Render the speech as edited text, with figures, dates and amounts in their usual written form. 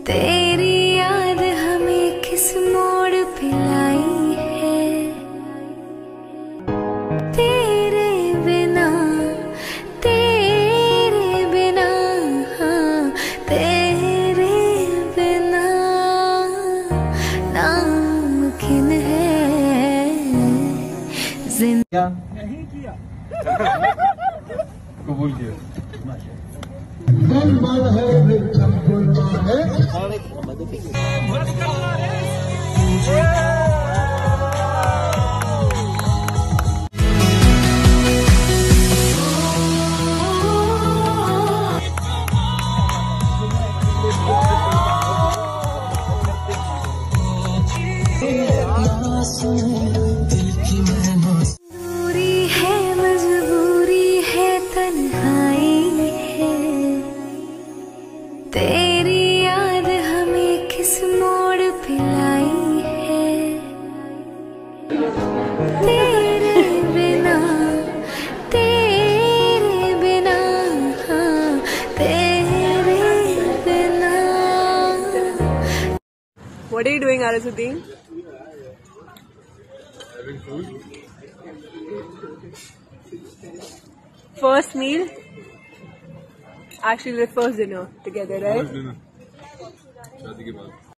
तेरी याद हमें किस मोड़ पे लाई है, तेरे बिना हाँ तेरे बिना नामुमकिन है जिंदगी। नहीं किया कबूल किया दूरी है, मजबूरी है, तन्हाई है, तेरी याद हमें किस मोड़ पे लाई है, तेरे बिना हाँ तेरे बिना। What are you doing, Arasuddin? Having food. First meal? Actually, the first dinner together, right? First dinner शादी के बाद